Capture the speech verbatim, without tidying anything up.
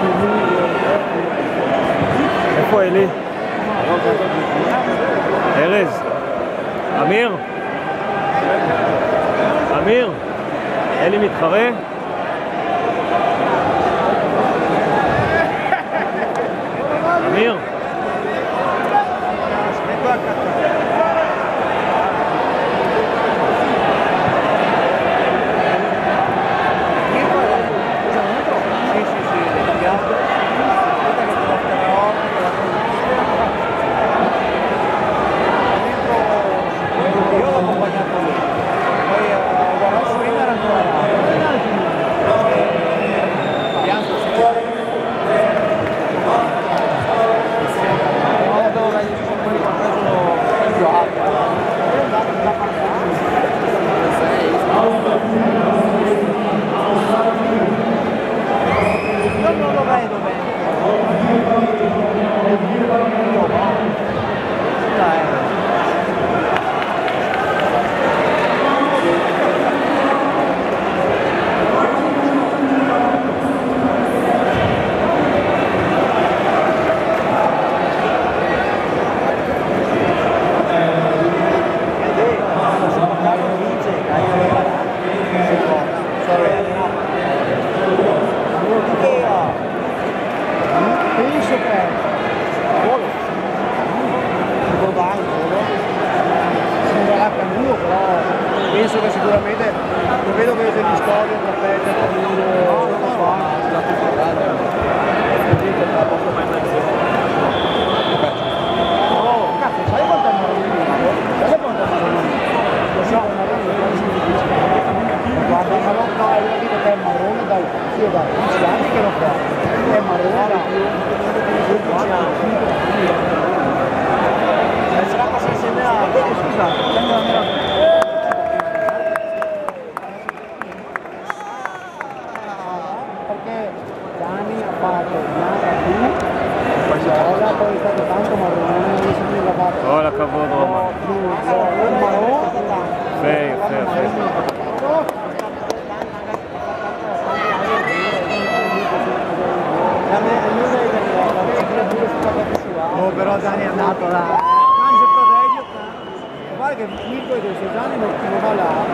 איפה אלי? ארז. אמיר? אמיר? אלי מתחרה? אמיר? Penso che sicuramente non vedo che degli storie perfette per no, non lo fa la oh, cazzo, sai quanto è marrone? Sai quanto è marrone? Lo so, è marrone, guarda, ma no, no, è una vita che è marrone dai, io da dieci anni che lo fa, è marrone da dieci anni. Sarà passato insieme a... Scusa, prendo la mia... perché Dani ha fatto nada più, Viola, poi è stato tanto marrone, non si è fatto. Oh, la cavolo Roma. Un marrone, Sì, sì, sì. Oh, però Dani è andato là. Mangia proteggio. Guarda che Mirko e i suoi anni non va là.